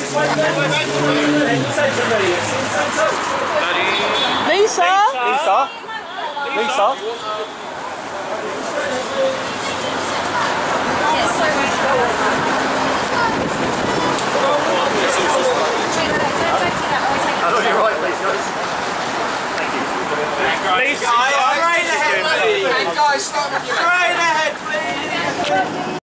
Lisa? Lisa? Lisa? Oh, you're right, Lisa. Thank you. Lisa, straight ahead, please. Guys, start with you. Straight ahead, please.